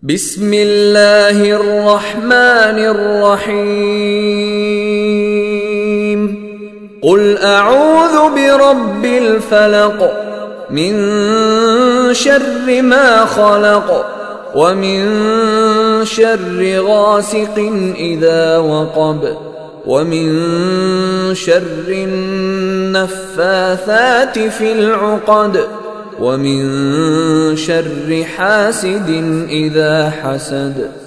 بسم الله الرحمن الرحيم قل أعوذ برب الفلق من شر ما خلق ومن شر غاسق إذا وقب ومن شر النفاثات في العقد ومن شر حاسد إذا حسد.